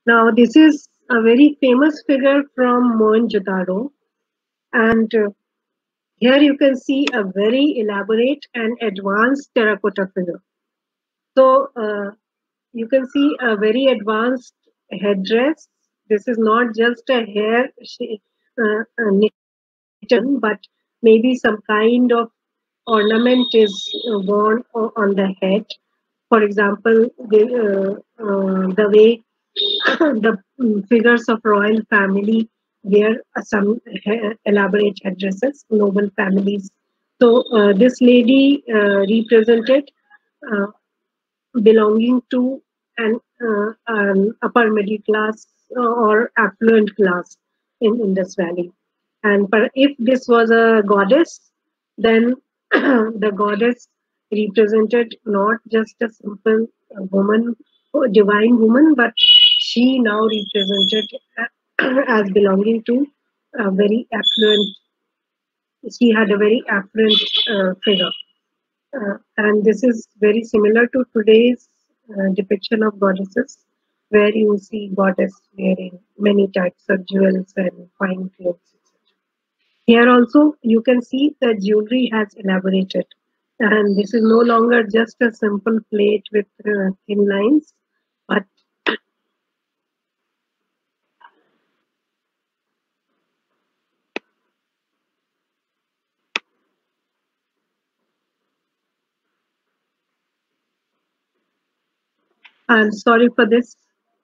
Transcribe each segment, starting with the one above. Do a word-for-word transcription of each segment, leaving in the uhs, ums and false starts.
Now, this is a very famous figure from Mohenjo-daro, and uh, here you can see a very elaborate and advanced terracotta figure. So, uh, you can see a very advanced headdress. This is not just a hair sh- uh, uh, knitted, but maybe some kind of ornament is uh, worn o- on the head. For example, the, uh, uh, the way the mm, figures of royal family wear uh, some he- elaborate headdresses, noble families. So uh, this lady uh, represented uh, belonging to an, uh, an upper middle class uh, or affluent class in Indus Valley. And per, if this was a goddess, then the goddess represented not just a simple uh, woman, or divine woman, but she now represented uh, as belonging to a very affluent. She had a very affluent uh, figure. Uh, and this is very similar to today's uh, depiction of goddesses, where you see goddess wearing many types of jewels and fine clothes, et cetera. Here also, you can see the jewelry has elaborated, and this is no longer just a simple plate with uh, thin lines, but I'm sorry for this.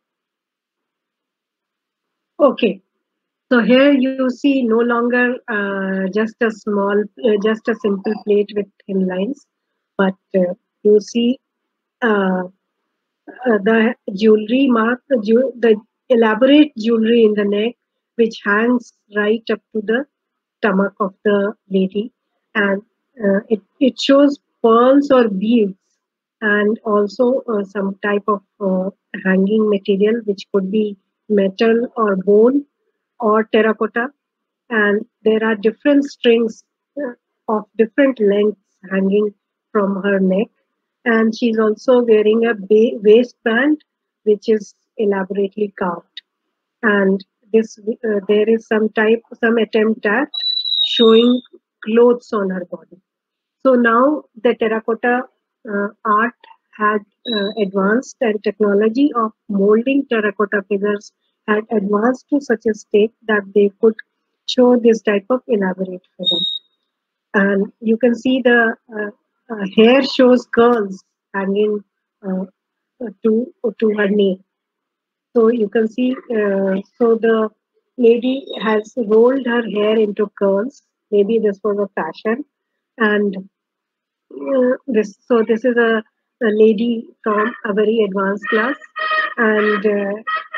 Okay, so here you see no longer uh, just a small, uh, just a simple plate with thin lines, but uh, you see uh, uh, the jewelry mark, the, jew- the elaborate jewelry in the neck, which hangs right up to the stomach of the lady, and uh, it, it shows pearls or beads, and also uh, some type of uh, hanging material, which could be metal or bone or terracotta, and there are different strings uh, of different lengths hanging from her neck, and she's also wearing a ba- waistband which is elaborately carved, and this uh, there is some type some attempt at showing clothes on her body. So now the terracotta uh, art had uh, advanced, and technology of molding terracotta figures had advanced to such a state that they could show this type of elaborate figure. And you can see the uh, uh, hair shows curls hanging uh, to to her knee. So you can see, uh, so the lady has rolled her hair into curls. Maybe this was a fashion, and uh, this so this is a, a lady from a very advanced class, and uh,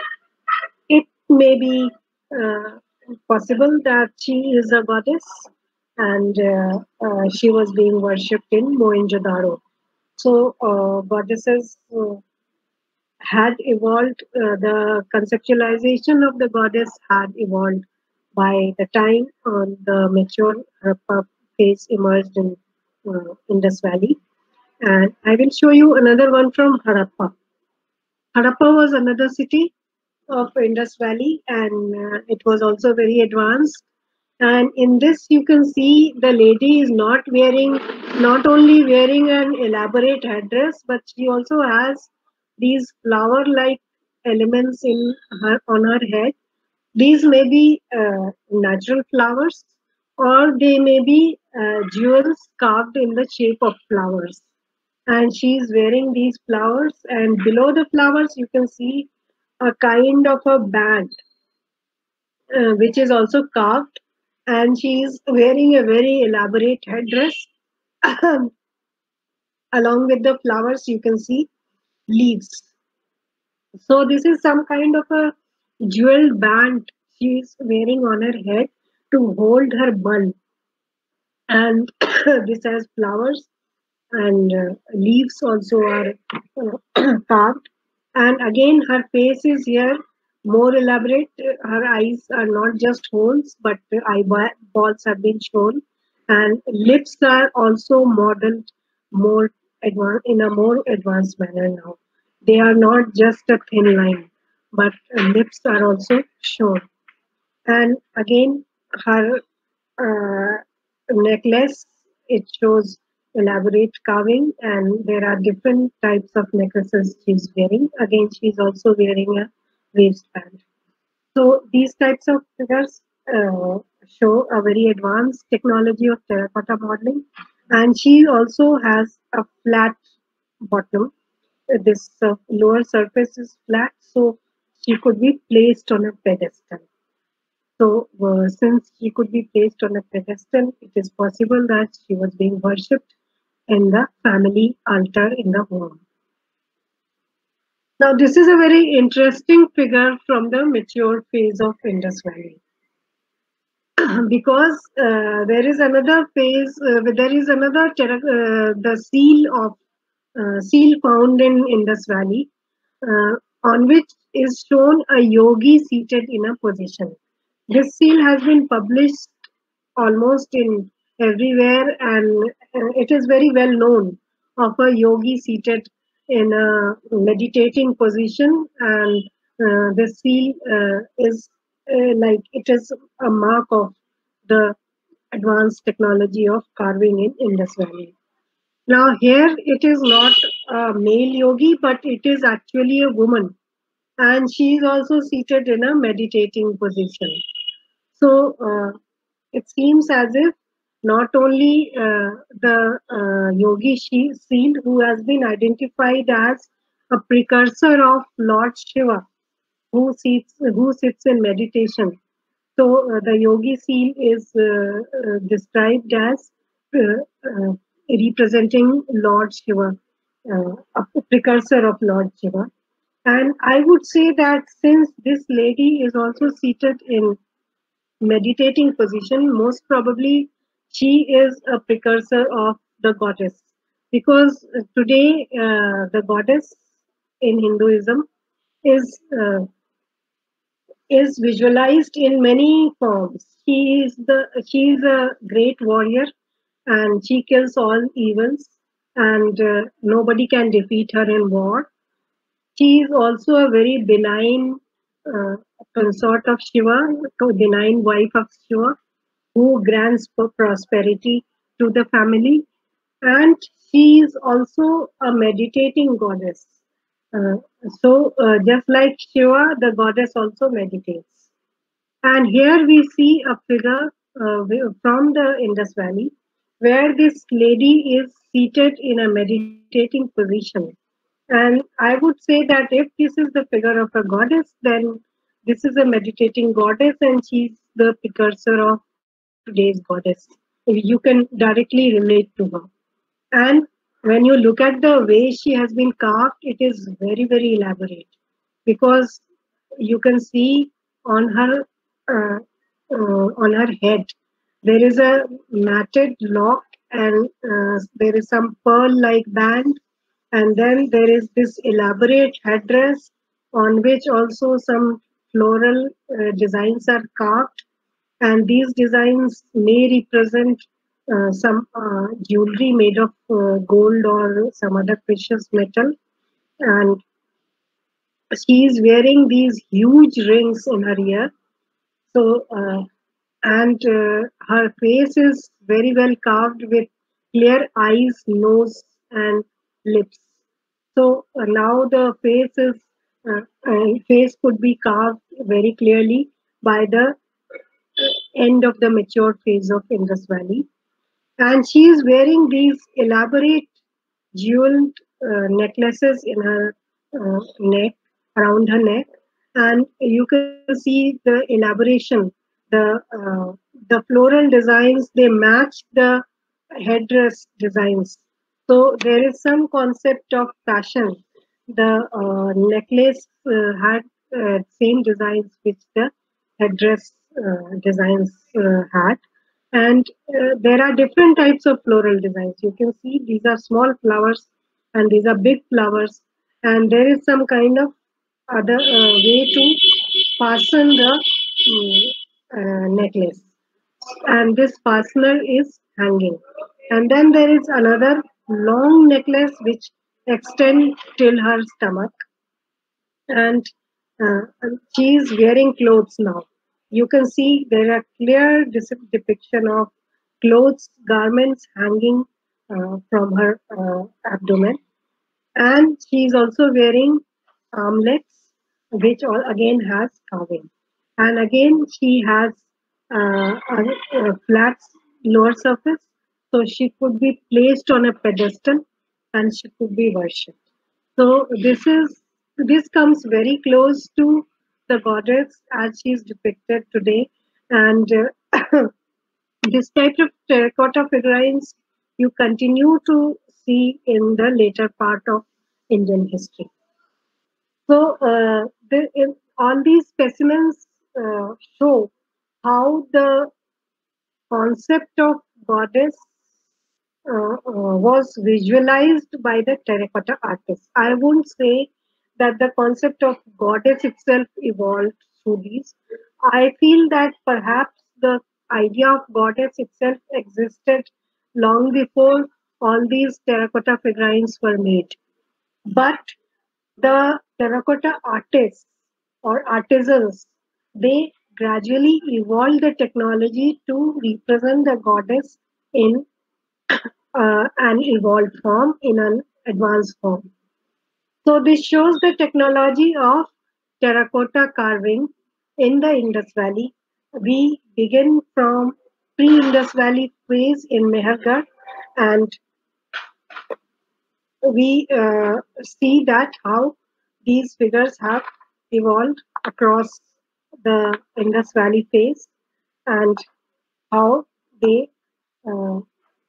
it may be uh, possible that she is a goddess, and uh, uh, she was being worshipped in Mohenjo-daro. So uh, goddesses uh, had evolved. Uh, the conceptualization of the goddess had evolved by the time uh, the mature Harappa phase emerged in uh, Indus Valley. And I will show you another one from Harappa. Harappa was another city of Indus Valley, and uh, it was also very advanced. And in this, you can see the lady is not wearing, not only wearing an elaborate headdress, but she also has these flower-like elements in her on her head. These may be uh, natural flowers, or they may be uh, jewels carved in the shape of flowers, and she's wearing these flowers, and below the flowers you can see a kind of a band uh, which is also carved, and she's wearing a very elaborate headdress. Along with the flowers you can see leaves. So this is some kind of a jeweled band she's wearing on her head to hold her bun, and this has flowers, and uh, leaves also are uh, carved. And again, her face is here more elaborate. Her eyes are not just holes, but the eyeballs have been shown, and lips are also modeled more advanced in a more advanced manner now. They are not just a thin line. but lips are also shown. And again, her uh, necklace, it shows elaborate carving, and there are different types of necklaces she's wearing. Again, she's also wearing a waistband. So these types of figures uh, show a very advanced technology of terracotta modeling, and she also has a flat bottom. This uh, lower surface is flat, so she could be placed on a pedestal. So, uh, since she could be placed on a pedestal, it is possible that she was being worshipped in the family altar in the home. Now, this is a very interesting figure from the mature phase of Indus Valley. Because uh, there is another phase, uh, there is another, uh, the seal of uh, seal found in Indus Valley, uh, on which is shown a yogi seated in a position. This seal has been published almost in everywhere, and uh, it is very well known of a yogi seated in a meditating position, and uh, the seal uh, is uh, like it is a mark of the advanced technology of carving in Indus Valley. Now here it is not a male yogi, but it is actually a woman, and she is also seated in a meditating position. So uh, it seems as if not only uh, the uh, yogi she- seal, who has been identified as a precursor of Lord Shiva, who sits who sits in meditation. So uh, the yogi seal is uh, uh, described as uh, uh, representing Lord Shiva, uh, a precursor of Lord Shiva. And I would say that since this lady is also seated in meditating position, most probably she is a precursor of the goddess. Because uh, today uh, the goddess in Hinduism is uh, is visualized in many forms. She is the she is a great warrior, and she kills all evils, and uh, nobody can defeat her in war. She is also a very benign uh, consort of Shiva, a benign wife of Shiva, who grants pro- prosperity to the family. And she is also a meditating goddess. Uh, so, uh, just like Shiva, the goddess also meditates. And here we see a figure uh, from the Indus Valley where this lady is seated in a meditating position. And I would say that if this is the figure of a goddess, then this is a meditating goddess, and she's the precursor of today's goddess. You can directly relate to her. And when you look at the way she has been carved, it is very, very elaborate, because you can see on her uh, uh, on her head there is a matted lock, and uh, there is some pearl-like band, and then there is this elaborate headdress on which also some floral uh, designs are carved, and these designs may represent uh, some uh, jewelry made of uh, gold or some other precious metal. And she is wearing these huge rings in her ear. So, uh, and uh, her face is very well carved with clear eyes, nose, and lips. So uh, now the face is uh, uh, face could be carved very clearly by the end of the mature phase of Indus Valley. And she is wearing these elaborate jeweled uh, necklaces in her uh, neck, around her neck, and you can see the elaboration, the uh, the floral designs. They match the headdress designs. So there is some concept of fashion. The uh, necklace uh, had uh, same designs which the headdress uh, designs uh, had. And uh, there are different types of floral designs. You can see these are small flowers and these are big flowers. And there is some kind of other uh, way to fasten the mm, uh, necklace. And this fastener is hanging. And then there is another long necklace which extends till her stomach. And Uh, and she is wearing clothes now. You can see there are clear dis- depiction of clothes, garments hanging uh, from her uh, abdomen, and she is also wearing armlets, which all again has carving. And again, she has uh, a, a flat lower surface, so she could be placed on a pedestal and she could be worshipped. So this is this comes very close to the goddess as she is depicted today, and uh, this type of terracotta figurines you continue to see in the later part of Indian history. So uh, the, in, all these specimens uh, show how the concept of goddess uh, uh, was visualized by the terracotta artists. I won't say that the concept of goddess itself evolved through these. I feel that perhaps the idea of goddess itself existed long before all these terracotta figurines were made. But the terracotta artists or artisans, they gradually evolved the technology to represent the goddess in uh, an evolved form, in an advanced form. So this shows the technology of terracotta carving in the Indus Valley. We begin from pre-Indus Valley phase in Mehergarh, and we uh, see that how these figures have evolved across the Indus Valley phase, and how they uh,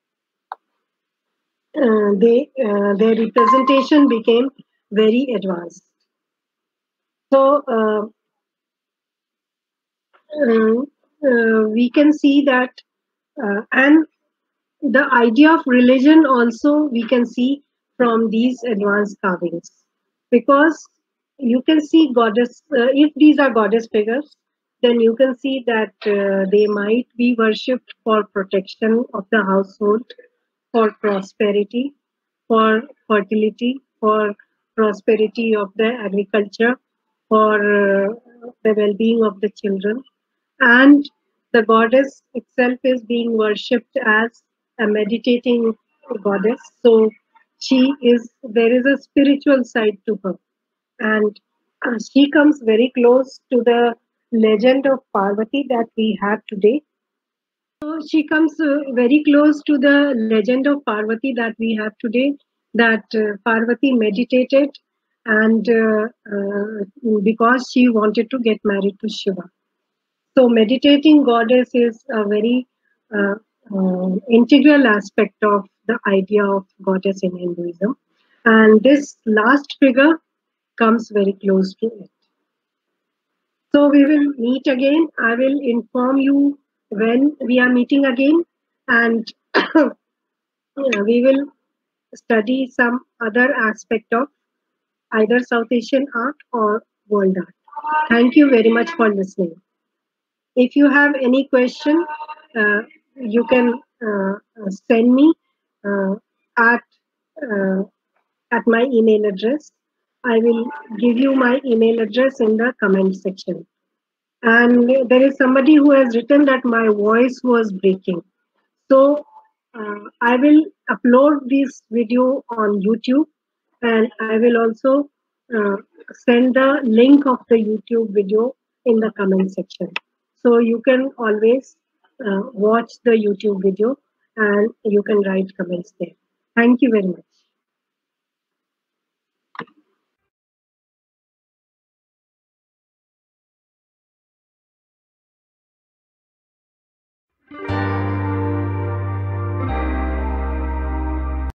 uh, they uh, their representation became very advanced. So uh, uh, uh, we can see that, uh, and the idea of religion also we can see from these advanced carvings, because you can see goddess, uh, if these are goddess figures, then you can see that uh, they might be worshipped for protection of the household, for prosperity, for fertility, for prosperity of the agriculture, for uh, the well-being of the children. And the goddess itself is being worshipped as a meditating goddess. So she is, there is a spiritual side to her. And uh, she comes very close to the legend of Parvati that we have today. So she comes uh, very close to the legend of Parvati that we have today, that uh, Parvati meditated, and uh, uh, because she wanted to get married to Shiva. So meditating goddess is a very uh, uh, integral aspect of the idea of goddess in Hinduism. And this last figure comes very close to it. So we will meet again. I will inform you when we are meeting again, and yeah, we will study some other aspect of either South Asian art or world art. Thank you very much for listening. If you have any question, uh, you can uh, uh, send me uh, at uh, at my email address. I will give you my email address in the comment section. And there is somebody who has written that my voice was breaking. So uh, I will upload this video on YouTube, and I will also uh, send the link of the YouTube video in the comment section. So you can always uh, watch the YouTube video and you can write comments there. Thank you very much.